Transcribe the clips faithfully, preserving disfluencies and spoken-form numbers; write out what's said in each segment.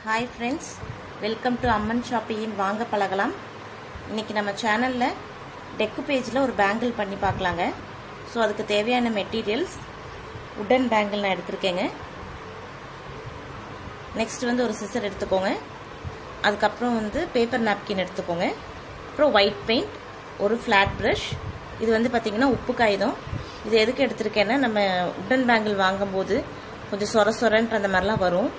Hi friends, welcome to Amman Shopping வாங்க பழகலாம். இன்னைக்கு நம்ம சேனல்ல டெக்குபேஜ்ல ஒரு பேங்கிள் பண்ணி பார்க்கலாங்க. சோ அதுக்கு தேவையான மெட்டீரியல்ஸ் wooden bangle நான் எடுத்துர்க்கேங்க. நெக்ஸ்ட் வந்து ஒரு சிசர் எடுத்துக்கோங்க. அதுக்கு அப்புறம் வந்து பேப்பர் napkin எடுத்துக்கோங்க. அப்புறம் white paint, ஒரு flat brush. இது வந்து பாத்தீங்கன்னா உப்பு காகிதம். இது எதுக்கு எடுத்துர்க்கேன்னா நம்ம wooden bangle வாங்கும்போது கொஞ்சம் சொர சொரன்ற அந்த மாதிரிலாம் வரும்.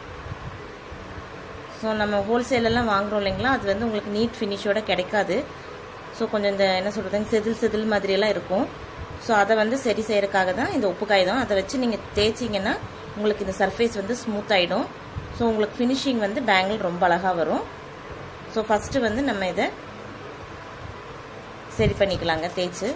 ஸோ நம்ம ஹோல்சேலெல்லாம் வாங்குறோம் இல்லைங்களா, அது வந்து உங்களுக்கு நீட் ஃபினிஷோட கிடைக்காது. ஸோ கொஞ்சம் இந்த என்ன சொல்கிறதுங்க செதில் செதில் மாதிரியெல்லாம் இருக்கும். ஸோ அதை வந்து சரி செய்யறதுக்காக தான் இந்த உப்பு காகிதம். அதை வச்சு நீங்கள் தேய்ச்சிங்கன்னா உங்களுக்கு இந்த சர்ஃபேஸ் வந்து ஸ்மூத் ஆகிடும். ஸோ உங்களுக்கு ஃபினிஷிங் வந்து பேங்கிள் ரொம்ப அழகாக வரும். ஸோ ஃபஸ்ட்டு வந்து நம்ம இதை சரி பண்ணிக்கலாங்க தேய்ச்சி.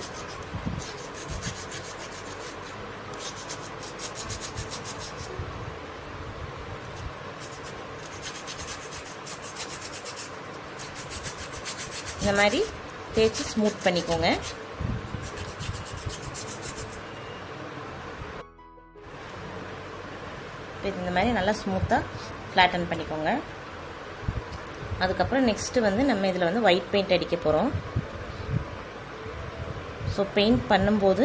இந்த மாதிரி தேய்ச்சி ஸ்மூத் பண்ணிக்கோங்க. இந்த மாதிரி நல்லா ஸ்மூத்தாக ஃப்ளாட்டன் பண்ணிக்கோங்க. அதுக்கப்புறம் நெக்ஸ்ட்டு வந்து நம்ம இதில் வந்து ஒயிட் பெயிண்ட் அடிக்க போகிறோம். ஸோ பெயிண்ட் பண்ணும்போது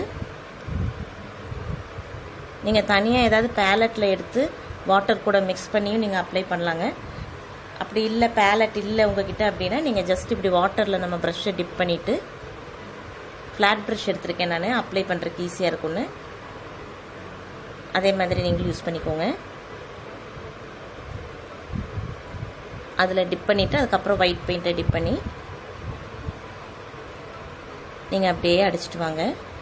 நீங்கள் தனியாக ஏதாவது பேலட்டில் எடுத்து வாட்டர் கூட மிக்ஸ் பண்ணியும் நீங்கள் அப்ளை பண்ணலாங்க. அப்படி இல்லை பேலட் இல்லை உங்ககிட்ட அப்படின்னா நீங்கள் ஜஸ்ட் இப்படி வாட்டரில் நம்ம ப்ரஷ்ஷை டிப் பண்ணிவிட்டு ஃப்ளாட் ப்ரஷ் எடுத்துருக்கேன் நான், அப்ளை பண்ணுறதுக்கு ஈஸியாக இருக்கும்னு. அதே மாதிரி நீங்களும் யூஸ் பண்ணிக்கோங்க. அதில் டிப் பண்ணிவிட்டு அதுக்கப்புறம் ஒயிட் பெயிண்ட்டை டிப் பண்ணி நீங்கள் அப்படியே அடிச்சிட்டு வாங்க.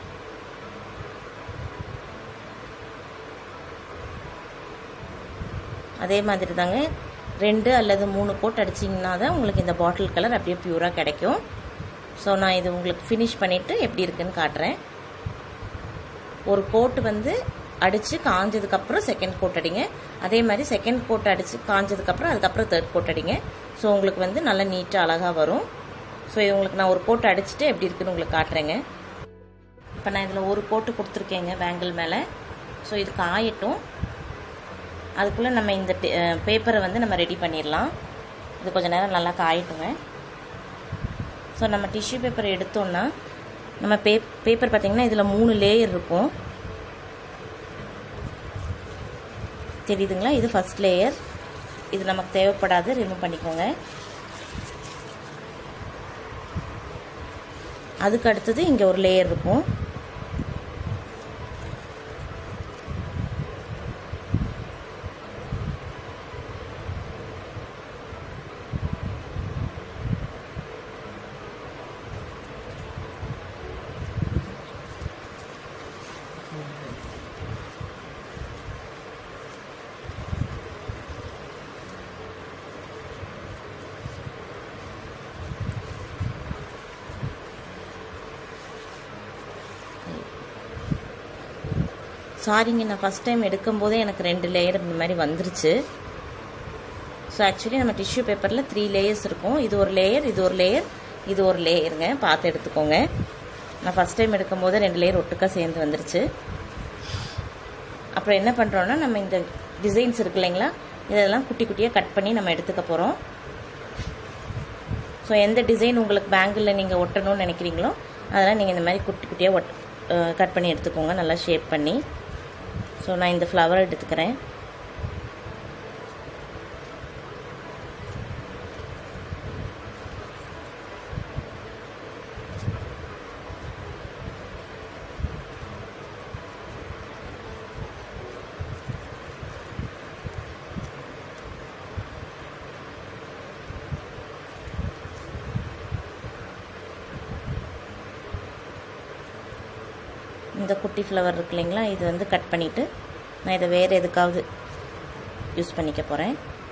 அதே மாதிரி தாங்க ரெண்டு அல்லது மூணு கோட் அடிச்சிங்கன்னா தான் உங்களுக்கு இந்த பாட்டில் கலர் அப்படியே பியூராக கிடைக்கும். ஸோ நான் இது உங்களுக்கு ஃபினிஷ் பண்ணிவிட்டு எப்படி இருக்குன்னு காட்டுறேன். ஒரு கோட் வந்து அடித்து காஞ்சதுக்கப்புறம் செகண்ட் கோட் அடிங்க. அதே மாதிரி செகண்ட் கோட் அடித்து காஞ்சதுக்கப்புறம் அதுக்கப்புறம் தேர்ட் கோட் அடிங்க. ஸோ உங்களுக்கு வந்து நல்லா நீட்டாக அழகாக வரும். ஸோ இது உங்களுக்கு நான் ஒரு கோட் அடிச்சுட்டு எப்படி இருக்குன்னு உங்களுக்கு காட்டுறேங்க. இப்போ நான் இதில் ஒரு கோட்டு கொடுத்துருக்கேங்க பேங்கிள் மேலே. ஸோ இது காயட்டும். அதுக்குள்ளே நம்ம இந்த பேப்பரை வந்து நம்ம ரெடி பண்ணிடலாம். இது கொஞ்சம் நேரம் நல்லா காயட்டுங்க. ஸோ நம்ம டிஷ்யூ பேப்பர் எடுத்தோன்னா நம்ம பே பேப்பர் பார்த்திங்கன்னா இதில் மூணு லேயர் இருக்கும். தெரியுதுங்களா? இது ஃபஸ்ட் லேயர். இது நமக்கு தேவைப்படாது, ரிமூவ் பண்ணிக்கோங்க. அதுக்கு அடுத்தது இங்கே ஒரு லேயர் இருக்கும். சாரிங்க, நான் ஃபஸ்ட் டைம் எடுக்கும்போதே எனக்கு ரெண்டு லேயர் இந்த மாதிரி வந்துருச்சு. ஸோ ஆக்சுவலி நம்ம டிஷ்யூ பேப்பரில் த்ரீ லேயர்ஸ் இருக்கும். இது ஒரு லேயர், இது ஒரு லேயர், இது ஒரு லேயருங்க. பார்த்து எடுத்துக்கோங்க. நான் ஃபஸ்ட் டைம் எடுக்கும்போது ரெண்டு லேயர் ஒட்டுக்கா சேர்ந்து வந்துருச்சு. அப்புறம் என்ன பண்ணுறோன்னா நம்ம இந்த டிசைன்ஸ் இருக்கு இல்லைங்களா, இதெல்லாம் குட்டி குட்டியாக கட் பண்ணி நம்ம எடுத்துக்க போகிறோம். ஸோ எந்த டிசைன் உங்களுக்கு பேங்கிளில் நீங்கள் ஒட்டணும்னு நினைக்கிறீங்களோ அதெல்லாம் நீங்கள் இந்த மாதிரி குட்டி குட்டியாக ஒட் கட் பண்ணி எடுத்துக்கோங்க, நல்லா ஷேப் பண்ணி. ஸோ நான் இந்த ஃப்ளவர் எடுத்துக்கிறேன். இந்த குட்டி ஃப்ளவர் இருக்கு இல்லைங்களா, இது வந்து கட் பண்ணிவிட்டு நான் இதை வேறு எதுக்காவது யூஸ் பண்ணிக்க போகிறேன்.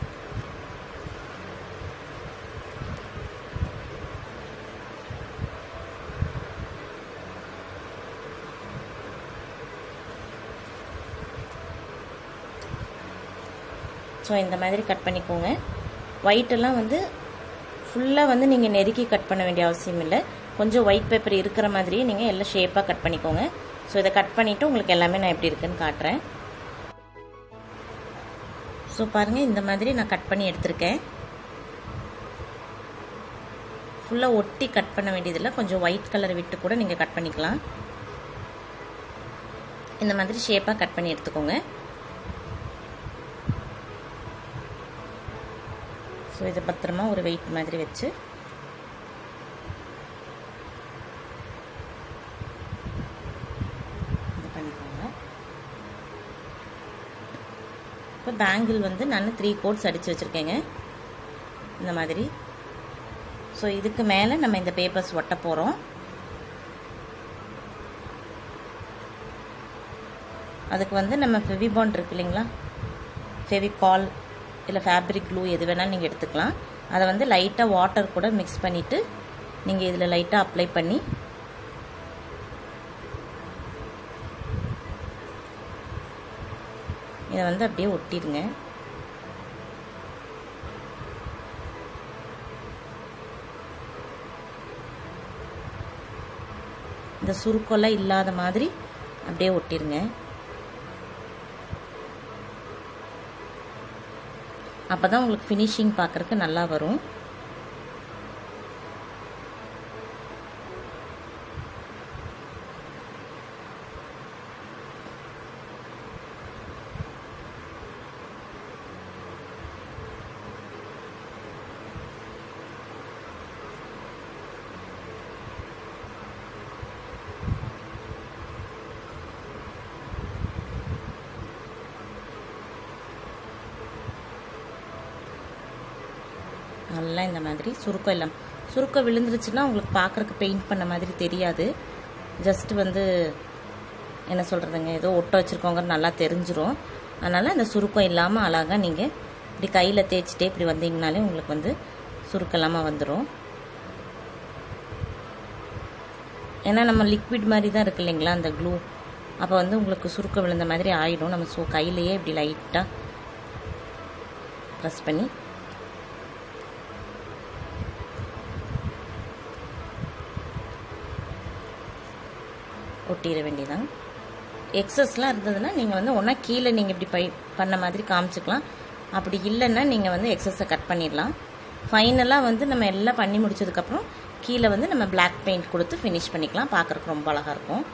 ஸோ இந்த மாதிரி கட் பண்ணிக்கோங்க. ஒயிட்டெல்லாம் வந்து ஃபுல்லாக வந்து நீங்கள் நெருக்கி கட் பண்ண வேண்டிய அவசியம் இல்லை. கொஞ்சம் ஒயிட் பேப்பர் இருக்கிற மாதிரியே நீங்கள் எல்லாம் ஷேப்பாக கட் பண்ணிக்கோங்க. ஸோ இதை கட் பண்ணிவிட்டு உங்களுக்கு எல்லாமே நான் எப்படி இருக்குன்னு காட்டுறேன். ஸோ பாருங்கள், இந்த மாதிரி நான் கட் பண்ணி எடுத்திருக்கேன். ஃபுல்லாக ஒட்டி கட் பண்ண வேண்டியதில்லை, கொஞ்சம் ஒயிட் கலர் விட்டு கூட நீங்கள் கட் பண்ணிக்கலாம். இந்த மாதிரி ஷேப்பாக கட் பண்ணி எடுத்துக்கோங்க. ஸோ இதை பத்திரமா ஒரு வெயிட் மாதிரி வச்சு இது பண்ணிக்கோங்க. இப்போ பேங்கிள் வந்து நான் த்ரீ கோட்ஸ் அடித்து வச்சுருக்கேங்க இந்த மாதிரி. ஸோ இதுக்கு மேலே நம்ம இந்த பேப்பர்ஸ் ஒட்ட போகிறோம். அதுக்கு வந்து நம்ம ஃபெவிபாண்ட் இருக்கு இல்லைங்களா, ஃபெவிகால் இல்லை ஃபேப்ரிக் க்ளூ எது வேணாலும் நீங்கள் எடுத்துக்கலாம். அதை வந்து லைட்டாக வாட்டர் கூட மிக்ஸ் பண்ணிவிட்டு நீங்கள் இதில் லைட்டாக அப்ளை பண்ணி இதை வந்து அப்படியே ஒட்டிடுங்க. இந்த சுருக்கெல்லாம் இல்லாத மாதிரி அப்படியே ஒட்டிடுங்க. அப்போ தான் உங்களுக்கு ஃபினிஷிங் பார்க்குறதுக்கு நல்லா வரும். நல்லா இந்த மாதிரி சுருக்கம் எல்லாம் சுருக்கம் விழுந்துருச்சுன்னா உங்களுக்கு பார்க்குறக்கு பெயிண்ட் பண்ண மாதிரி தெரியாது. ஜஸ்ட் வந்து என்ன சொல்கிறதுங்க, ஏதோ ஒட்ட வச்சுருக்கோங்க நல்லா தெரிஞ்சிடும். அதனால் இந்த சுருக்கம் இல்லாமல் அழகாக நீங்கள் இப்படி கையில் தேய்ச்சிட்டே இப்படி வந்தீங்கனாலே உங்களுக்கு வந்து சுருக்கம் இல்லாமல் வந்துடும். ஏன்னா நம்ம லிக்விட் மாதிரி தான் இருக்கு இல்லைங்களா அந்த க்ளூ, அப்போ வந்து உங்களுக்கு சுருக்கம் விழுந்த மாதிரி ஆகிடும். நம்ம ஸோ கையிலையே இப்படி லைட்டாக ப்ரெஸ் பண்ணி ஒட்டிட வேண்டியதான். எக்ஸஸ்லாம் இருந்ததுன்னா நீங்கள் வந்து ஒன்றா கீழே நீங்கள் இப்படி பை பண்ண மாதிரி காமிச்சிக்கலாம். அப்படி இல்லைன்னா நீங்கள் வந்து எக்ஸஸை கட் பண்ணிடலாம். ஃபைனலாக வந்து நம்ம எல்லாம் பண்ணி முடிச்சதுக்கப்புறம் கீழே வந்து நம்ம பிளாக் பெயிண்ட் கொடுத்து ஃபினிஷ் பண்ணிக்கலாம். பார்க்குறக்கு ரொம்ப அழகாக இருக்கும்.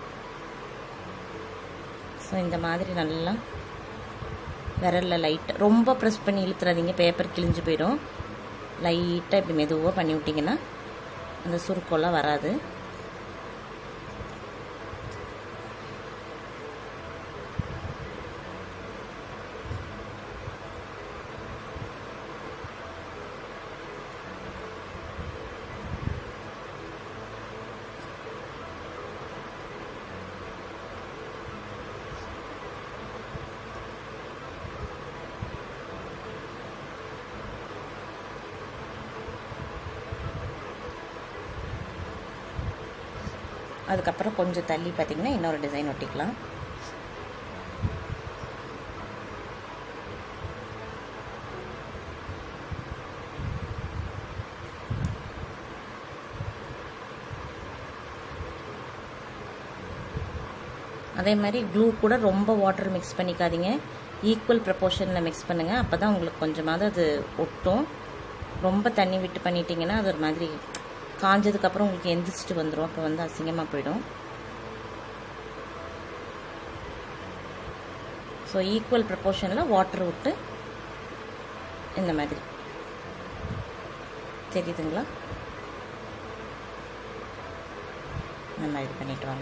ஸோ இந்த மாதிரி நல்லா விரலில் லைட்டாக ரொம்ப ப்ரெஸ் பண்ணி இழுத்துறாதீங்க, பேப்பர் கிழிஞ்சு போயிடும். லைட்டாக இப்படி மெதுவாக பண்ணி விட்டிங்கன்னா அந்த சுருக்கெல்லாம் வராது. அதுக்கப்புறம் கொஞ்சம் தள்ளி பார்த்திங்கன்னா இன்னொரு டிசைன் ஒட்டிக்கலாம். அதே மாதிரி க்ளூ கூட ரொம்ப வாட்டர் மிக்ஸ் பண்ணிக்காதீங்க, ஈக்குவல் ப்ரப்போர்ஷனில் மிக்ஸ் பண்ணுங்கள். அப்போ தான் உங்களுக்கு கொஞ்சமாவது அது ஒட்டும். ரொம்ப தண்ணி விட்டு பண்ணிட்டீங்கன்னா அது ஒரு மாதிரி காஞ்சதுக்கப்புறம் உங்களுக்கு எந்திரிச்சிட்டு வந்துடும். அப்போ வந்து அசிங்கமாக போயிடும். ஸோ ஈக்குவல் ப்ரப்போர்ஷனில் வாட்டர் விட்டு இந்த மாதிரி தெரியுதுங்களா, இந்த மாதிரி பண்ணிட்டு வாங்க.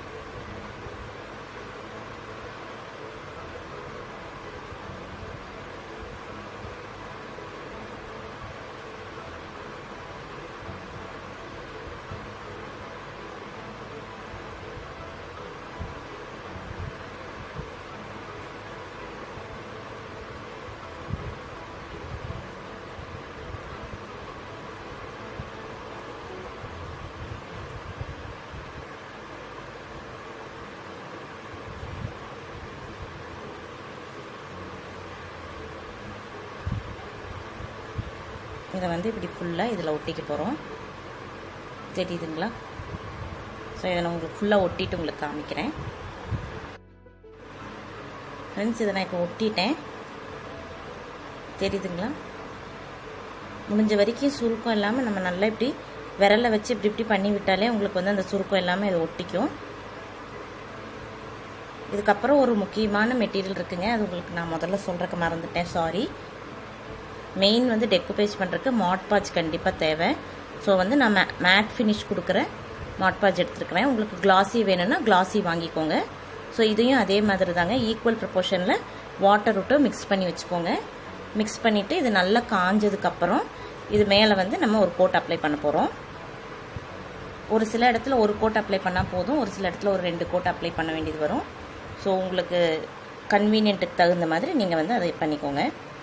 இதை வந்து இப்படி ஃபுல்லாக இதில் ஒட்டிக்க போகிறோம். தெரியுதுங்களா? ஸோ இதை நான் உங்களுக்கு ஃபுல்லாக ஒட்டிட்டு உங்களுக்கு காமிக்கிறேன். ஃப்ரெண்ட்ஸ், இதை நான் இப்போ ஒட்டிட்டேன். தெரியுதுங்களா? முடிஞ்ச வரைக்கும் சுருக்கம் இல்லாமல் நம்ம நல்லா இப்படி விரலை வச்சு இப்படி இப்படி பண்ணி விட்டாலே உங்களுக்கு வந்து அந்த சுருக்கம் இல்லாமல் இது ஒட்டிக்கும். இதுக்கப்புறம் ஒரு முக்கியமான மெட்டீரியல் இருக்குங்க, அது உங்களுக்கு நான் முதல்ல சொல்கிறக்கு மறந்துட்டேன், சாரி. மெயின் வந்து டெக்குபேஜ் பண்ணுறதுக்கு மாட் பாஜ் கண்டிப்பாக தேவை. ஸோ வந்து நான் மே மேட் ஃபினிஷ் கொடுக்குற மாட் பாஜ் எடுத்துருக்கிறேன். உங்களுக்கு கிளாஸி வேணும்னா கிளாஸி வாங்கிக்கோங்க. ஸோ இதையும் அதே மாதிரி தாங்க ஈக்குவல் ப்ரப்போர்ஷனில் வாட்டர் விட்டு மிக்ஸ் பண்ணி வச்சுக்கோங்க. மிக்ஸ் பண்ணிவிட்டு இது நல்லா காஞ்சதுக்கப்புறம் இது மேலே வந்து நம்ம ஒரு கோட் அப்ளை பண்ண போகிறோம். ஒரு சில இடத்துல ஒரு கோட் அப்ளை பண்ணால் போதும், ஒரு சில இடத்துல ஒரு ரெண்டு கோட் அப்ளை பண்ண வேண்டியது வரும். ஸோ உங்களுக்கு கன்வீனியன்ட்டுக்கு தகுந்த மாதிரி நீங்கள் வந்து அதை பண்ணிக்கோங்க.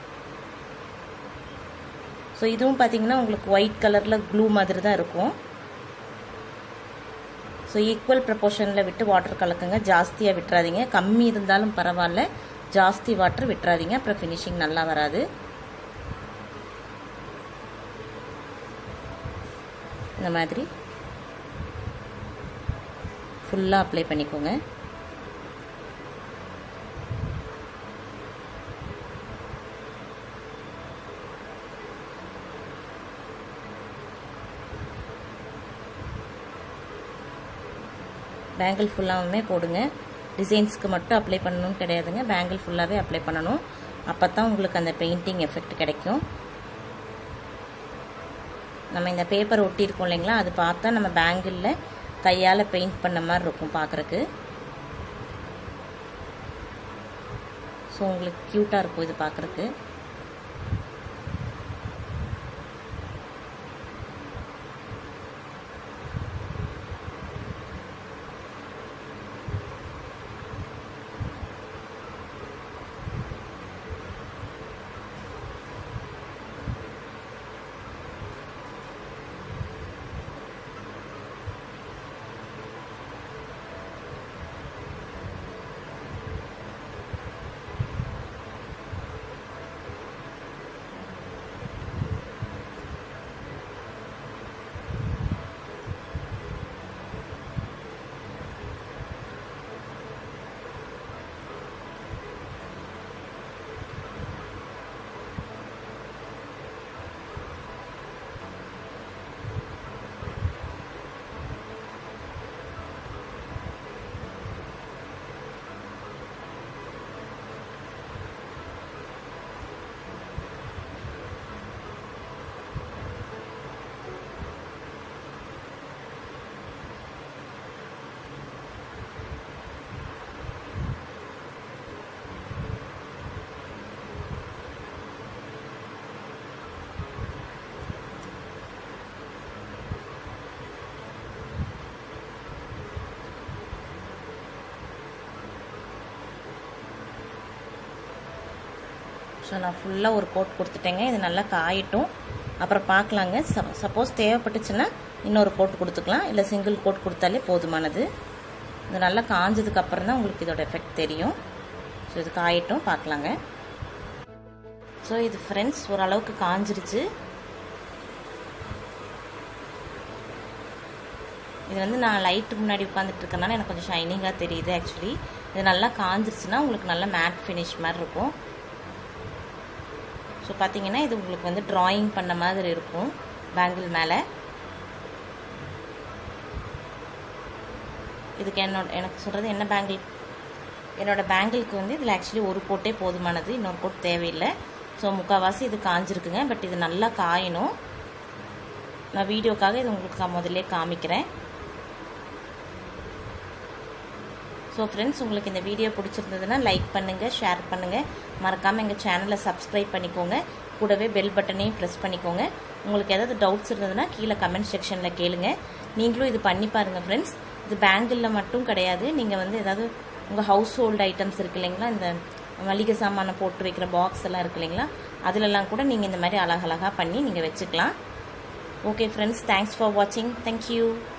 ஸோ இதுவும் பார்த்தீங்கன்னா உங்களுக்கு ஒயிட் கலரில் க்ளூ மாதிரி தான் இருக்கும். ஸோ ஈக்குவல் ப்ரப்போர்ஷனில் விட்டு வாட்டர் கலக்குங்க, ஜாஸ்தியாக விட்டுறாதீங்க. கம்மி இருந்தாலும் பரவாயில்ல, ஜாஸ்தி வாட்டர் விட்டுறாதீங்க, அப்புறம் ஃபினிஷிங் நல்லா வராது. இந்த மாதிரி ஃபுல்லாக அப்ளை பண்ணிக்கோங்க. பேங்கிள் ஃபுல்லாகவுமே போடுங்க. டிசைன்ஸ்க்கு மட்டும் அப்ளை பண்ணணும்னு கிடையாதுங்க, பேங்கிள் ஃபுல்லாகவே அப்ளை பண்ணணும். அப்போ தான் உங்களுக்கு அந்த பெயிண்டிங் எஃபெக்ட் கிடைக்கும். நம்ம இந்த பேப்பர் ஒட்டியிருக்கோம் இல்லைங்களா, அது பார்த்தா நம்ம பேங்கிளில் கையால் பெயிண்ட் பண்ண மாதிரி இருக்கும் பார்க்குறக்கு. ஸோ உங்களுக்கு க்யூட்டாக இருக்கும் இது பார்க்குறக்கு. ஸோ நான் ஃபுல்லாக ஒரு கோட் கொடுத்துட்டேங்க. இது நல்லா காயட்டும், அப்புறம் பார்க்கலாங்க. சப் சப்போஸ் தேவைப்பட்டுச்சுன்னா இன்னொரு கோட் கொடுத்துக்கலாம், இல்லை சிங்கிள் கோட் கொடுத்தாலே போதுமானது. இது நல்லா காஞ்சதுக்கப்புறம் தான் உங்களுக்கு இதோட எஃபெக்ட் தெரியும். ஸோ இது காயட்டும், பார்க்கலாங்க. ஸோ இது ஃப்ரெண்ட்ஸ் ஓரளவுக்கு காஞ்சிருச்சு. இது வந்து நான் லைட்டு முன்னாடி உட்காந்துட்டு இருக்கனால எனக்கு கொஞ்சம் ஷைனிங்காக தெரியுது. ஆக்சுவலி இது நல்லா காஞ்சிருச்சுன்னா உங்களுக்கு நல்லா மேட் ஃபினிஷ் மாதிரி இருக்கும். ஸோ பார்த்தீங்கன்னா இது உங்களுக்கு வந்து ட்ராயிங் பண்ண மாதிரி இருக்கும் பேங்கிள் மேலே. இதுக்கு என்னோட எனக்கு சொல்கிறது என்ன பேங்கிள், என்னோடய பேங்கிளுக்கு வந்து இதில் ஆக்சுவலி ஒரு கோட்டே போதுமானது, இன்னொரு கோட் தேவையில்லை. ஸோ முக்கால்வாசி இது காஞ்சிருக்குங்க. பட் இது நல்லா காயணும். நான் வீடியோக்காக இது உங்களுக்கு முதல்ல காமிக்கிறேன். ஸோ ஃப்ரெண்ட்ஸ், உங்களுக்கு இந்த வீடியோ பிடிச்சிருந்ததுன்னா லைக் பண்ணுங்கள், ஷேர் பண்ணுங்கள், மறக்காமல் எங்கள் சேனலை சப்ஸ்கிரைப் பண்ணிக்கோங்க. கூடவே பெல் பட்டனையும் ப்ரெஸ் பண்ணிக்கோங்க. உங்களுக்கு ஏதாவது டவுட்ஸ் இருந்ததுன்னா கீழே கமெண்ட் செக்ஷனில் கேளுங்க. நீங்களும் இது பண்ணி பாருங்கள் ஃப்ரெண்ட்ஸ். இது பேங்கிளில் மட்டும் கிடையாது, நீங்கள் வந்து ஏதாவது உங்கள் ஹவுஸ் ஹோல்டு ஐட்டம்ஸ் இருக்கு இல்லைங்களா, இந்த மளிகை சாமானை போட்டு வைக்கிற பாக்ஸ் எல்லாம் இருக்கு இல்லைங்களா, அதிலெல்லாம் கூட நீங்கள் இந்த மாதிரி அழகழகாக பண்ணி நீங்கள் வச்சுக்கலாம். ஓகே ஃப்ரெண்ட்ஸ், தேங்க்ஸ் ஃபார் வாட்சிங். தேங்க்யூ.